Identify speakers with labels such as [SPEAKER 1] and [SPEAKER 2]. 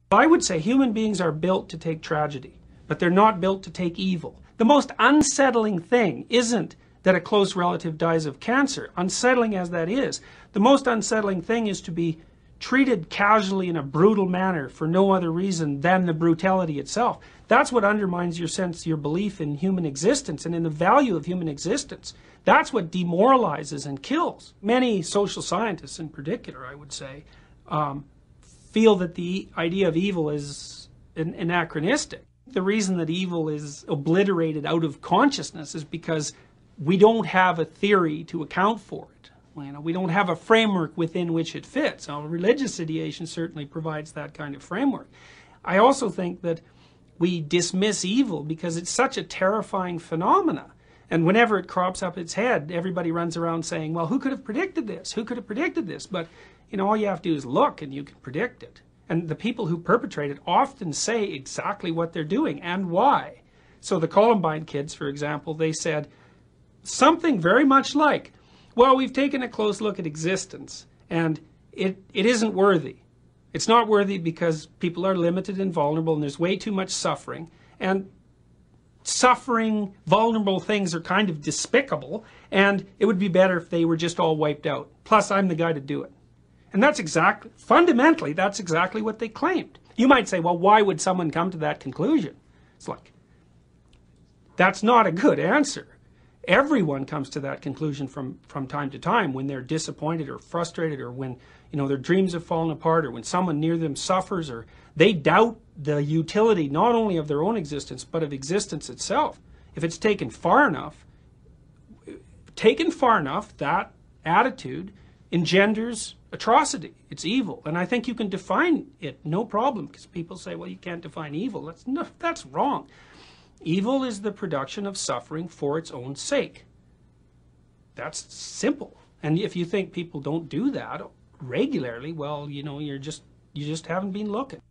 [SPEAKER 1] I would say human beings are built to take tragedy, but they're not built to take evil. The most unsettling thing isn't that a close relative dies of cancer, unsettling as that is. The most unsettling thing is to be treated casually in a brutal manner for no other reason than the brutality itself. That's what undermines your sense, your belief in human existence and in the value of human existence. That's what demoralizes and kills. Many social scientists in particular, I would say, feel that the idea of evil is anachronistic. The reason that evil is obliterated out of consciousness is because we don't have a theory to account for it. We don't have a framework within which it fits. Now, religious ideation certainly provides that kind of framework. I also think that we dismiss evil because it's such a terrifying phenomena. And whenever it crops up its head, everybody runs around saying, well, who could have predicted this? Who could have predicted this? But, all you have to do is look and you can predict it. And the people who perpetrate it often say exactly what they're doing and why. So the Columbine kids, for example, they said something very much like, well, we've taken a close look at existence and it isn't worthy. It's not worthy because people are limited and vulnerable and there's way too much suffering. And suffering, vulnerable things are kind of despicable, and it would be better if they were just all wiped out. Plus, I'm the guy to do it. And that's exactly, fundamentally, that's exactly what they claimed. You might say, well, why would someone come to that conclusion? It's like, that's not a good answer. Everyone comes to that conclusion from time to time when they're disappointed or frustrated, or when their dreams have fallen apart, or when someone near them suffers, or they doubt the utility not only of their own existence but of existence itself. If it's taken far enough, that attitude engenders atrocity. It's evil, and I think you can define it no problem, because people say, well, you can't define evil. That's wrong. Evil is the production of suffering for its own sake. That's simple. And if you think people don't do that regularly, well, you just haven't been looking.